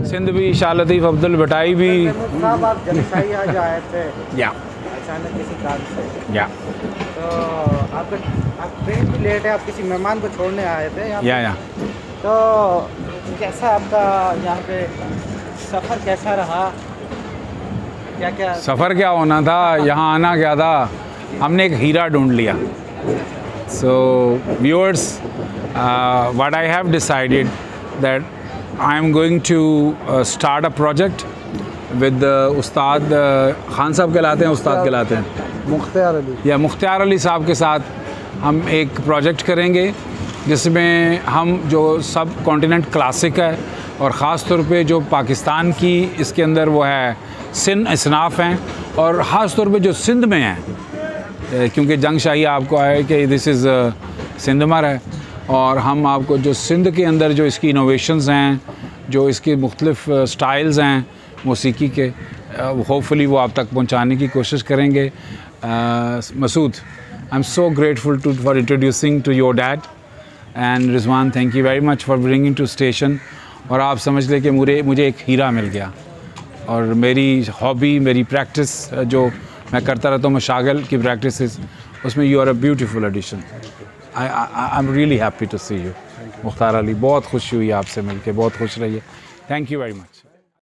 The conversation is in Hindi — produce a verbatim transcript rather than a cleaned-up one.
सिंध भी, शाह लतीफ़ अब्दुल बटाई भी। साहब आप जंगशाही आज आए थे या अचानक किसी काम से? या तो आपका आप ट्रेन भी लेट है, आप किसी मेहमान को छोड़ने आए थे यहाँ या या तो कैसा आपका यहाँ पे सफ़र कैसा रहा? क्या क्या सफ़र क्या होना था, यहाँ आना क्या था, हमने एक हीरा ढूंढ लिया। So viewers, what I have decided that I am going to start a project with उस्ताद uh, खान साहब कहलाते हैं, उस्ताद कहलाते हैं मुख्तियार अली, या मुख्तियार अली साहब के साथ हम एक प्रोजेक्ट करेंगे जिसमें हम जो सब कॉन्टिनेंट क्लासिक है और ख़ास तौर पे जो पाकिस्तान की इसके अंदर वो है सिंध इसनाफ हैं, और ख़ास तौर पे जो सिंध में हैं, क्योंकि जंगशाही आपको है कि दिस इज़ सिंधमर है, और हम आपको जो सिंध के अंदर जो इसकी इनोवेशंस हैं, जो इसके मुख्तलिफ स्टाइल्स हैं मौसीकी के, होपफुली वो आप तक पहुंचाने की कोशिश करेंगे। Masood, I am so grateful to for introducing to your dad, and Rizwan thank you very much for bringing to station. और आप समझ लें कि मुझे मुझे एक हीरा मिल गया, और मेरी हॉबी, मेरी प्रैक्टिस जो मैं करता रहता हूँ मशागल की प्रैक्टिस, उसमें you are a beautiful addition. I I am really happy to see you. Mukhtar Ali, बहुत खुशी हुई आपसे मिलके, बहुत खुश रहिए। Thank you very much.